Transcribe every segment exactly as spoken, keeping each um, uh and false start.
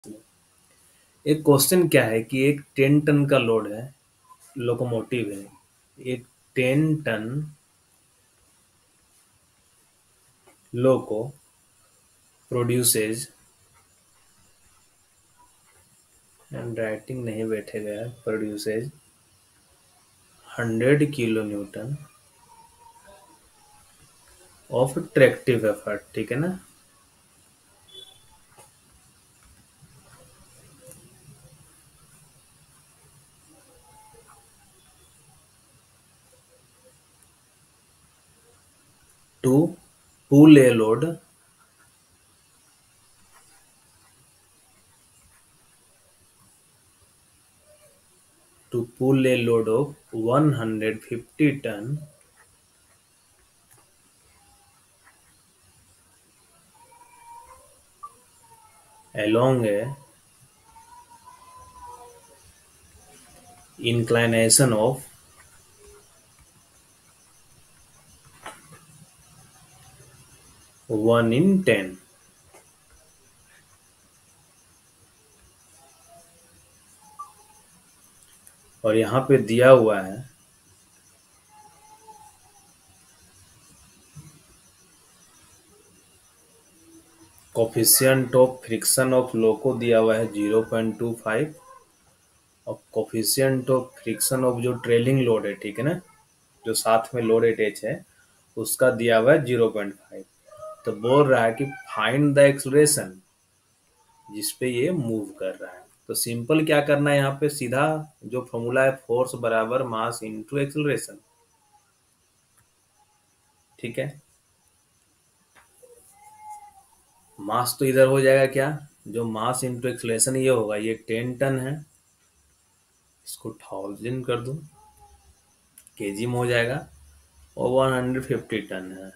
एक क्वेश्चन क्या है कि एक टेन टन का लोड है, लोकोमोटिव है, एक ten ton loco produces and writing नहीं बैठेगा यार, produces hundred kilo newton of tractive effort, ठीक है ना। To pull a load to pull a load of one hundred fifty ton along a inclination of one in ten. और यहाँ पे दिया हुआ है coefficient of friction of loco दिया हुआ है ज़ीरो पॉइंट टू फाइव और कोफिशिएंट ऑफ फ्रिक्शन ऑफ जो ट्रेलिंग लोड है, ठीक है ना, जो साथ में लोड अटैच है उसका दिया हुआ है ज़ीरो पॉइंट फाइव। तो बोल रहा है कि फाइंड द एक्सेलरेशन जिस पे ये मूव कर रहा है। तो सिंपल क्या करना है, यहाँ पे सीधा जो फॉर्मूला है फोर्स बराबर मास इनटू एक्सेलरेशन, ठीक है। मास तो इधर हो जाएगा क्या, जो मास इनटू एक्सेलरेशन ये होगा, ये टेन टन है, इसको थाउजेंड कर दूं, केजी में हो जाएगा, और वन हंड्रेड फिफ्टी टन है,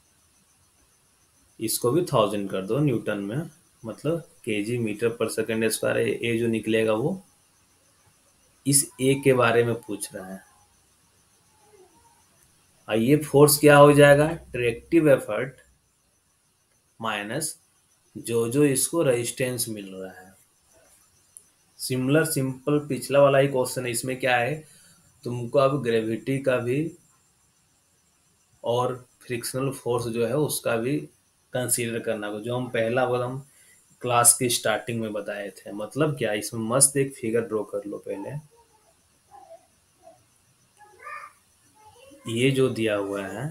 इसको भी थाउजेंड कर दो न्यूटन में, मतलब केजी मीटर पर सेकंड स्क्वायर है। ए जो निकलेगा वो इस ए के बारे में पूछ रहा है। और ये फोर्स क्या हो जाएगा, ट्रैक्टिव एफर्ट माइनस जो जो इसको रेजिस्टेंस मिल रहा है। सिमिलर सिंपल पिछला वाला ही क्वेश्चन है, इसमें क्या है, तुमको अब ग्रेविटी का भी और फ्रिक्शनल फोर्स जो है उसका भी कंसीडर करना होगा, जो हम पहला बार हम क्लास की स्टार्टिंग में बताए थे। मतलब क्या, इसमें मस्त एक फिगर ड्रॉ कर लो पहले। ये जो दिया हुआ है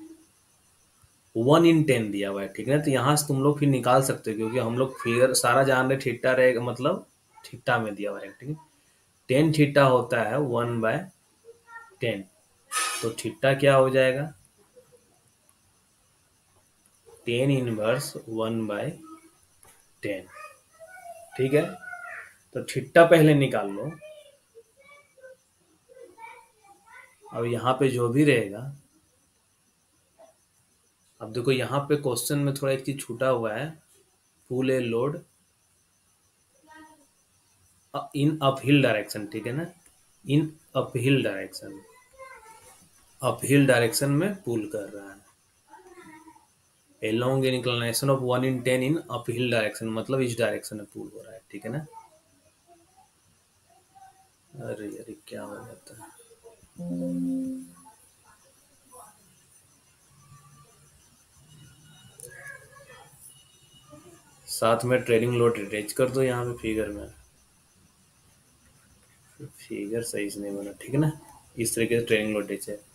वन इन टेन दिया हुआ है, ठीक है ना। तो यहाँ से तुम लोग फिर निकाल सकते हो, क्योंकि हम लोग फिगर सारा जान रहे थीटा रहेगा, मतलब थीटा में दिया हुआ है, ठीक है। टेन थीटा होता है वन बाय टेन, तो थीटा क्या हो जाएगा, tan inverse one by ten, ठीक है। तो थीटा पहले निकाल लो। अब यहाँ पे जो भी रहेगा, अब देखो यहाँ पे क्वेश्चन में थोड़ा एक चीज छूटा हुआ है, pull a load in uphill direction, ठीक है ना, in uphill direction, uphill direction में पुल कर रहा है, along an inclination of one in ten in uphill direction, मतलब इस डायरेक्शन में पुल हो रहा है, ठीक है ना। अरे यार क्या हो जाता है, साथ में ट्रेलिंग लोड अटैच कर दो यहाँ पे फिगर में, फिगर सही से नहीं बना, ठीक है ना। इस तरीके से ट्रेलिंग लोड अटैच है।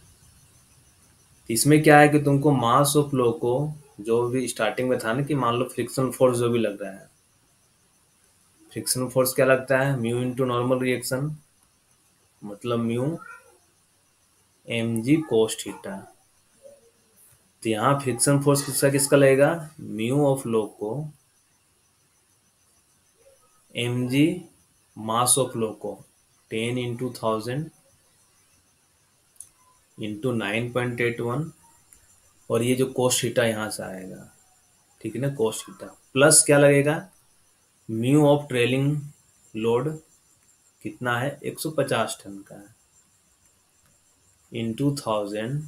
इसमें क्या है कि तुमको मास ऑफ फ्लो को, जो भी स्टार्टिंग में था ना कि मान लो फ्रिक्शन फोर्स जो भी लग रहा है, फ्रिक्शन फोर्स क्या लगता है, म्यू इंटू नॉर्मल रिएक्शन, मतलब mu m g cos theta. तो यहाँ फ्रिक्शन फोर्स किसका किसका लगेगा, म्यू ऑफ लो को M G mass of loco को ten into thousand into nine point eight one, और ये जो कोस थीटा यहाँ से आएगा, ठीक है ना, कोस थीटा प्लस क्या लगेगा, म्यू ऑफ ट्रेलिंग लोड कितना है, एक सौ पचास टन का है, into thousand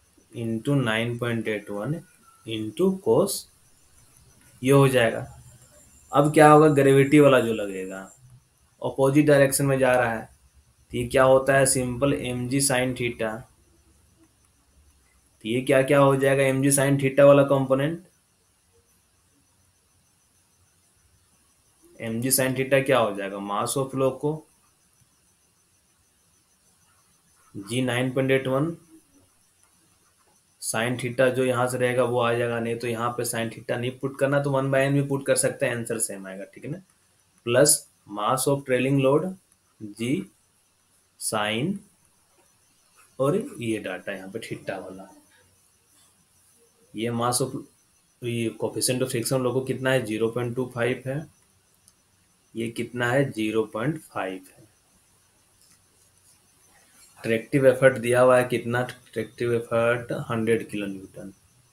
into nine point eight one into cos, ये हो जाएगा। अब क्या होगा, ग्रेविटी वाला जो लगेगा अपोजिट डायरेक्शन में जा रहा है, तो ये क्या होता है, simple m g sine theta. तो ये क्या क्या हो जाएगा, एम जी साइन थीटा वाला component, m g sine theta क्या हो जाएगा, मास ऑफ फ्लो को g nine point eight one sine theta जो यहाँ से रहेगा वो आ जाएगा, नहीं तो यहाँ पे साइन थीटा नहीं पुट करना तो वन बाय एन भी पुट कर सकते हैं, आंसर सेम आएगा, ठीक है ना। Plus mass of trailing load g sine, और ये डाटा यहाँ पे थीटा वाला, ये मास ऑफ, ये कोफिशिएंट ऑफ फ्रिक्शन लोगों को कितना है, जीरो पॉइंट टू फाइव है, ये कितना है, जीरो पॉइंट फाइव है। ट्रैक्टिव एफर्ट दिया हुआ है कितना, tractive effort hundred kilo newton,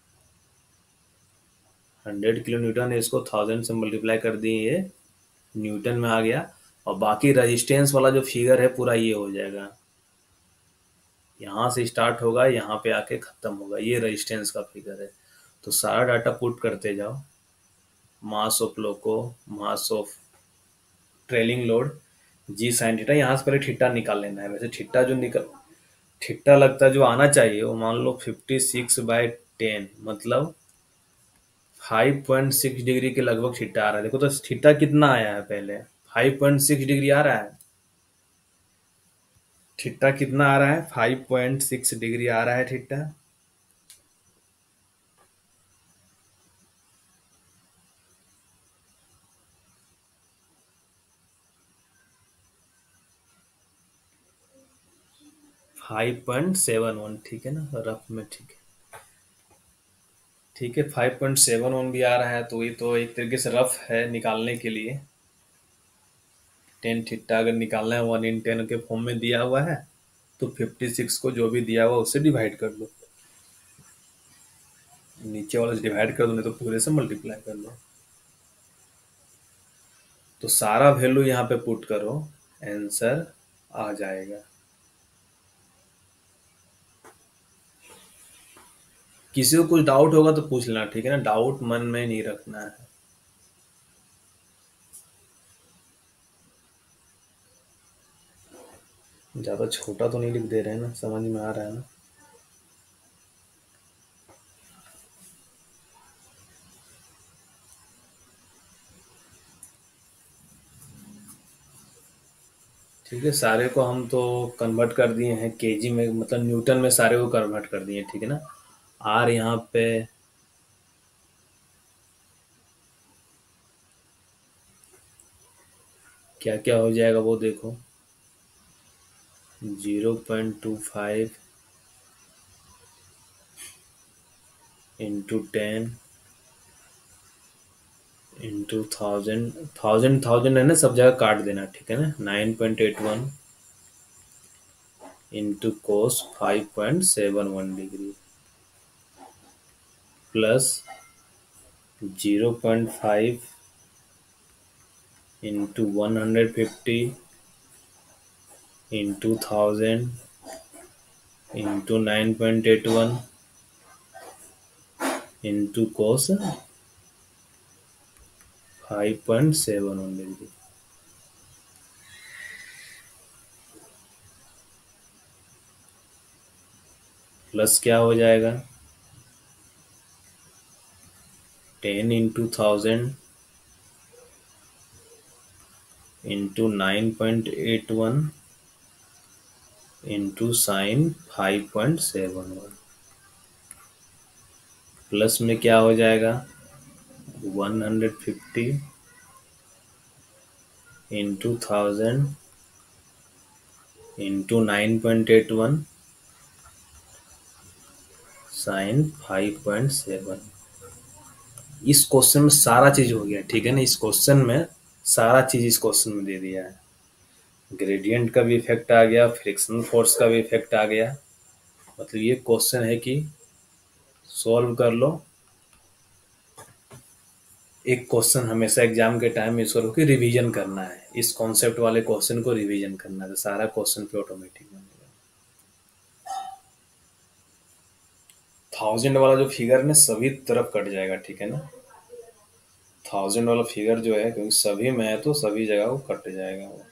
hundred kilo newton है, इसको थाउजेंड से मल्टीप्लाई कर दिए, ये न्यूटन में आ गया। और बाकी रेजिस्टेंस वाला जो फिगर है पूरा ये हो जाएगा, यहाँ से स्टार्ट होगा यहाँ पे आके खत्म होगा, ये रेजिस्टेंस का फिगर है। तो सारा डाटा पुट करते जाओ, mass of loco, mass of trailing load, g sine theta, यहाँ से पहले थीटा निकाल लेना है। वैसे थीटा जो निकल थीटा लगता है जो आना चाहिए वो मान लो फिफ्टी सिक्स बाई टेन, मतलब फाइव पॉइंट सिक्स डिग्री के लगभग थीटा आ रहा है। देखो तो थीटा कितना आया है, पहले फाइव पॉइंट सिक्स डिग्री आ रहा है, थीटा कितना आ रहा है, फाइव पॉइंट सिक्स डिग्री आ रहा है theta. Five point seven one, ठीक है ना, रफ में, ठीक है, ठीक है, फाइव पॉइंट सेवन वन भी आ रहा है, तो ये तो एक तरीके से रफ है निकालने के लिए। टेन थीटा अगर निकालना है, वन इन टेन के फॉर्म में दिया हुआ है, तो फिफ्टी सिक्स को जो भी दिया हुआ उससे डिवाइड कर लो, नीचे वाले से डिवाइड कर दो, नहीं तो पूरे से मल्टीप्लाई कर लो। तो सारा वैल्यू यहाँ पे पुट करो, आंसर आ जाएगा। किसी को कुछ डाउट होगा तो पूछ लेना, ठीक है ना, डाउट मन में नहीं रखना है। ज़्यादा छोटा तो नहीं लिख दे रहे हैं ना, समझ में आ रहा है ना। ठीक है, सारे को हम तो कन्वर्ट कर दिए हैं केजी में, मतलब न्यूटन में सारे को कन्वर्ट कर दिए, ठीक है ना। आर यहाँ पे क्या क्या हो जाएगा वो देखो, zero point two five into ten into thousand, thousand thousand है ना, सब जगह काट देना, ठीक है ना, nine point eight one into cos five point seven one degree plus zero point five into one hundred fifty into thousand into nine point eight one into cos five point seven one degree. Plus क्या हो जाएगा, ten into thousand into nine point eight one into sign five point seven one, plus में क्या हो जाएगा, one hundred fifty into thousand into nine point eight one sine five point seven. इस question में सारा चीज हो गया, ठीक है ना, इस क्वेश्चन में सारा चीज इस क्वेश्चन में दे दिया है, ग्रेडियंट का भी इफेक्ट आ गया, फ्रिक्शनल फोर्स का भी इफेक्ट आ गया। मतलब ये क्वेश्चन है कि सॉल्व कर लो। एक क्वेश्चन हमेशा एग्जाम के टाइम में इसको रोक के रिवीजन करना है, इस कॉन्सेप्ट वाले क्वेश्चन को रिवीजन करना है, तो सारा क्वेश्चन पे ऑटोमेटिक बनेगा। थाउजेंड वाला जो फिगर में सभी तरफ कट जाएगा, ठीक है ना। थाउजेंड वाला फिगर जो है, क्योंकि सभी में है तो सभी जगह वो कट जाएगा वो।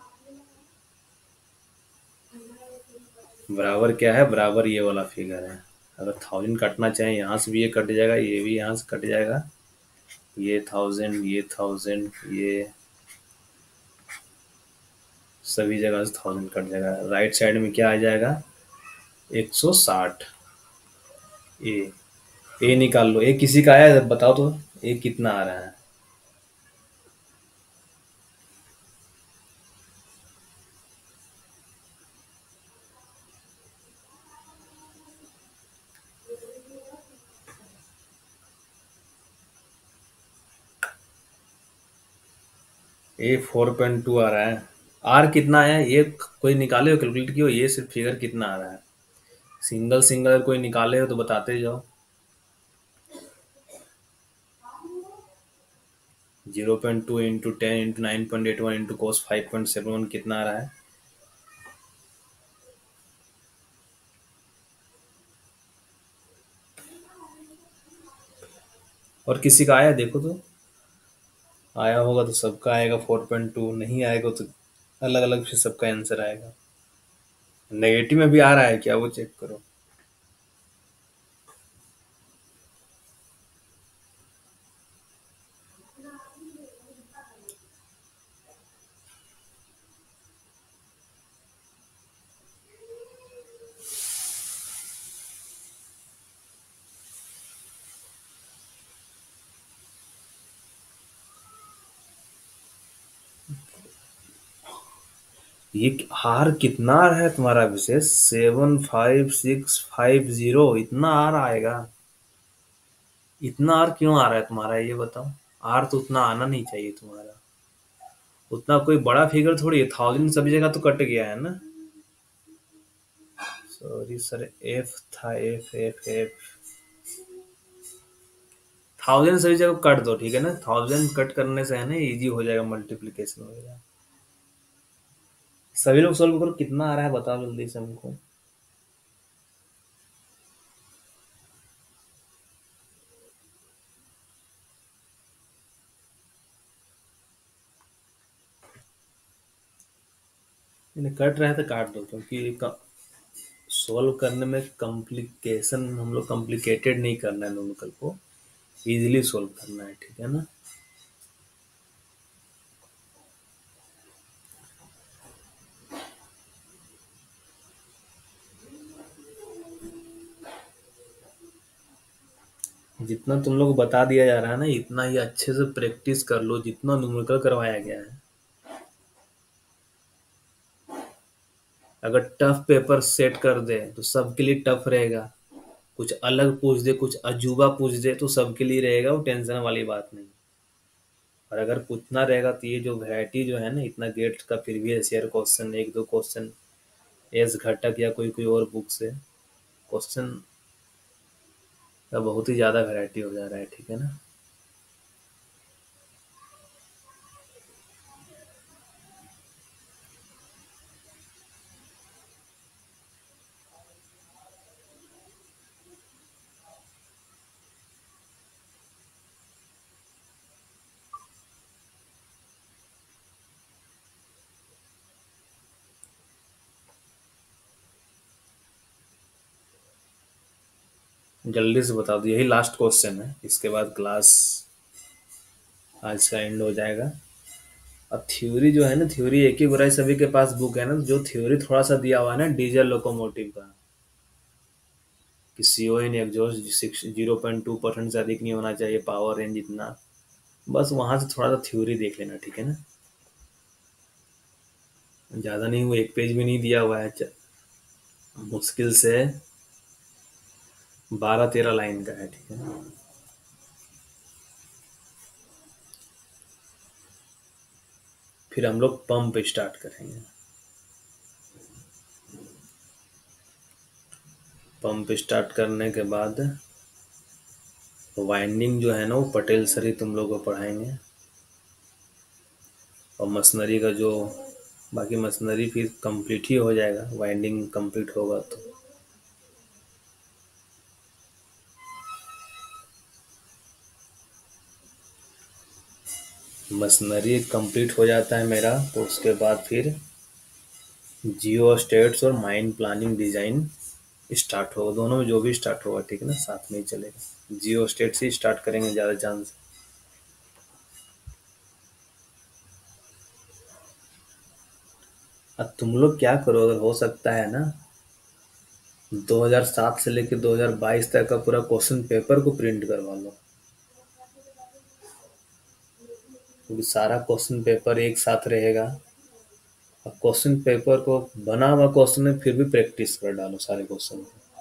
बराबर क्या है, बराबर ये वाला फिगर है। अगर थाउजेंड कटना चाहे यहाँ से भी ये कट जाएगा, ये भी यहाँ से कट जाएगा, ये थाउजेंड, ये थाउजेंड, ये सभी जगह से थाउजेंड कट जाएगा। राइट साइड में क्या आ जाएगा, एक सौ साठ। ए ए निकाल लो, ए किसी का आया है बताओ तो, ए कितना आ रहा है। ए फोर पॉइंट टू आ रहा है। आर कितना है ये कोई निकाले हो, कैलकुलेट किया हो, ये सिर्फ फिगर कितना आ रहा है। सिंगल सिंगल अगर कोई निकाले हो तो बताते जाओ। Zero point two into ten into nine point eight one into cos five point seven one कितना आ रहा है। और किसी का आया देखो तो, आया होगा तो सबका आएगा फोर पॉइंट टू, नहीं आएगा तो अलग अलग फिर सबका आंसर आएगा। नेगेटिव में भी आ रहा है क्या वो चेक करो। ये हार कितना है तुम्हारा Vishesh, seven five six five zero, इतना आर आएगा। इतना आर क्यों आ रहा है तुम्हारा ये बताओ। आर तो उतना आना नहीं चाहिए तुम्हारा। उतना कोई बड़ा फिगर थोड़ी है, थाउजेंड सभी जगह तो कट गया है ना। सॉरी सर, एफ था, एफ एफ एफ। थाउजेंड सभी जगह कट दो, ठीक है ना। थाउजेंड कट करने से है ना इजी हो जाएगा मल्टीप्लीकेशन वगैरह। सभी लोग सॉल्व करो, कितना आ रहा है बताओ जल्दी से हमको। इन्हें कट रहा है तो काट दो, क्योंकि सॉल्व करने में कॉम्प्लिकेशन, हम लोग कॉम्प्लिकेटेड नहीं करना है, न्यूमेरिकल को इजीली सॉल्व करना है, ठीक है ना। जितना तुम लोग को बता दिया जा रहा है ना, इतना ही अच्छे से प्रैक्टिस कर लो, जितना न्यूमेरिकल करवाया गया है। अगर टफ पेपर सेट कर दे तो सबके लिए टफ रहेगा। कुछ अलग पूछ दे, कुछ अजूबा पूछ दे तो सबके लिए रहेगा, वो टेंशन वाली बात नहीं। और अगर पूछना रहेगा तो ये जो वैरायटी जो है ना, इतना गेट का प्रीवियस ईयर क्वेश्चन, एक दो क्वेश्चन एस घटक या कोई कोई और बुक से क्वेश्चन का बहुत ही ज़्यादा वैरायटी हो जा रहा है, ठीक है ना। जल्दी से बता दो, यही लास्ट क्वेश्चन है, इसके बाद क्लास आज का एंड हो जाएगा। अब थ्योरी जो है ना, थ्योरी एक ही बुराई, सभी के पास बुक है ना, जो थ्योरी थोड़ा सा दिया हुआ है ना डीजल लोकोमोटिव का, कि C O in exhaust six zero point two percent से अधिक नहीं होना चाहिए, पावर रेंज इतना, बस वहां से थोड़ा सा थ्योरी देख लेना, ठीक है ना। ज़्यादा नहीं, वो एक पेज भी नहीं दिया हुआ है, च- मुश्किल से बारह तेरह लाइन का है, ठीक है ना। फिर हम लोग पंप स्टार्ट करेंगे। पंप स्टार्ट करने के बाद वाइंडिंग जो है ना, वो पटेल सर ही तुम लोग को पढ़ाएंगे। और मशीनरी का जो बाकी मशीनरी फिर कंप्लीट ही हो जाएगा, वाइंडिंग कंप्लीट होगा तो। मशीनरी कंप्लीट हो जाता है मेरा, तो उसके बाद फिर जियो स्टेट्स और माइन प्लानिंग डिजाइन स्टार्ट होगा। दोनों में जो भी स्टार्ट होगा, ठीक है ना, साथ में ही चलेगा। जियो स्टेट से स्टार्ट करेंगे ज़्यादा चांस। अब तुम लोग क्या करो, अगर हो सकता है ना, दो हज़ार सात से लेकर दो हज़ार बाईस तक का पूरा क्वेश्चन पेपर को प्रिंट करवा लो, क्योंकि सारा क्वेश्चन पेपर एक साथ रहेगा। अब क्वेश्चन पेपर को बना हुआ क्वेश्चन में फिर भी प्रैक्टिस कर डालो सारे question.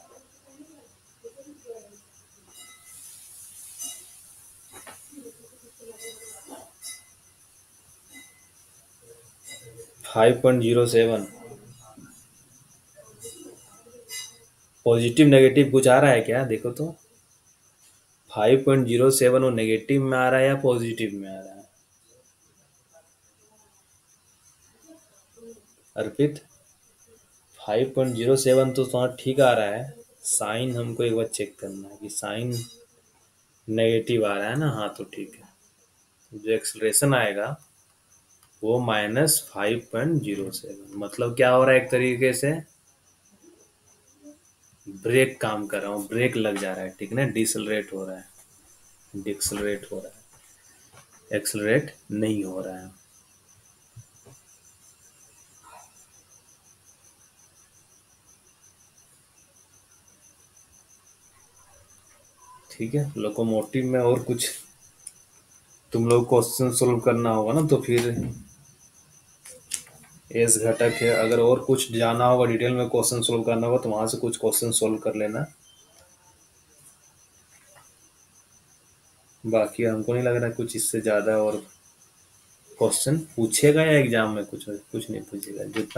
Five point zero seven. Positive negative कुछ आ रहा है क्या, देखो तो। फाइव पॉइंट जीरो सेवन वो नेगेटिव में आ रहा है या पॉजिटिव में आ रहा है, Arpit? Five point zero seven तो तुम्हारा ठीक आ रहा है। साइन हमको एक बार चेक करना है कि साइन नेगेटिव आ रहा है ना। हाँ, तो ठीक है। जो एक्सलेशन आएगा वो minus five point zero seven, मतलब क्या हो रहा है, एक तरीके से ब्रेक काम कर रहा हूँ, ब्रेक लग जा रहा है, ठीक है ना, डिसलरेट हो रहा है, डिसलरेट हो रहा है, एक्सलरेट नहीं हो रहा है। ठीक है, लोकोमोटिव में और कुछ तुम लोग क्वेश्चन सोल्व करना होगा ना, तो फिर एस घटक है। अगर और कुछ जाना होगा, डिटेल में क्वेश्चन सोल्व करना होगा, तो वहां से कुछ क्वेश्चन सोल्व कर लेना। बाकी हमको नहीं लग रहा कुछ इससे ज़्यादा और क्वेश्चन पूछेगा या एग्जाम में कुछ कुछ नहीं पूछेगा। जो